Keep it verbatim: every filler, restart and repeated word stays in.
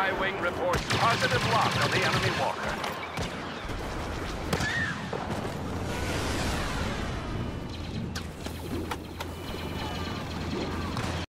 Y-Wing reports positive lock on the enemy walker.